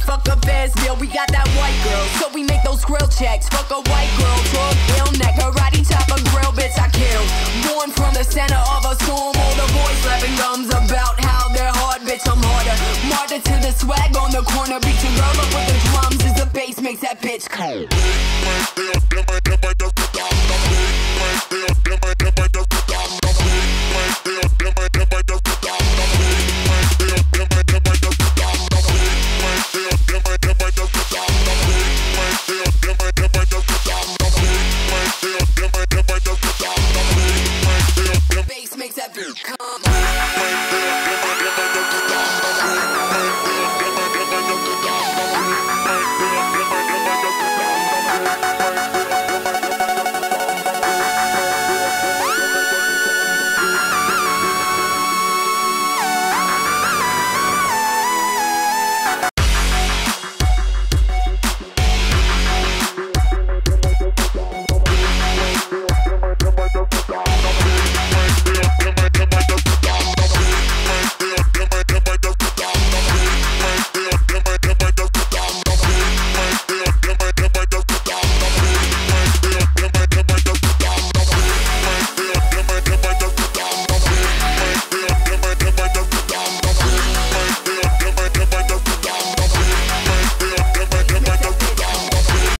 fuck a fast deal. We got that white girl, so we make those grill checks. Fuck a white girl, drug bill neck, karate chop a grill, bitch I kill. Born from the center of a storm, all the boys slapping gums about how they're hard, bitch I'm harder. Martyr to the swag on the corner, beat your girl up with the drums as the bass makes that bitch cold.